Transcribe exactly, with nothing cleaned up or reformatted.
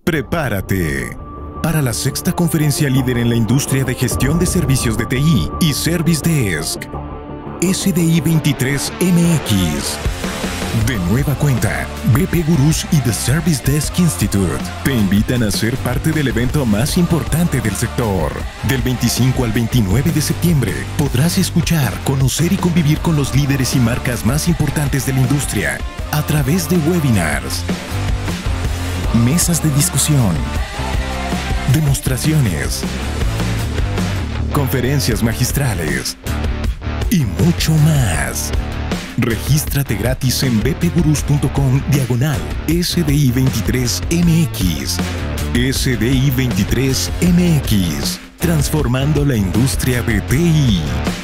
Prepárate para la sexta conferencia líder en la industria de gestión de servicios de T I y Service Desk, S D I veintitrés M X. De nueva cuenta, B P Gurús y The Service Desk Institute te invitan a ser parte del evento más importante del sector. Del veinticinco al veintinueve de septiembre podrás escuchar, conocer y convivir con los líderes y marcas más importantes de la industria a través de webinars, mesas de discusión, demostraciones, conferencias magistrales y mucho más. Regístrate gratis en bpgurus.com diagonal S D I veintitrés M X. S D I veintitrés M X, transformando la industria de T I.